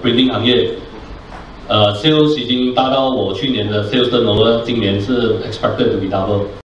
printing 行业，sales 已经达到我去年的 sales turnover，今年是 expected to be double。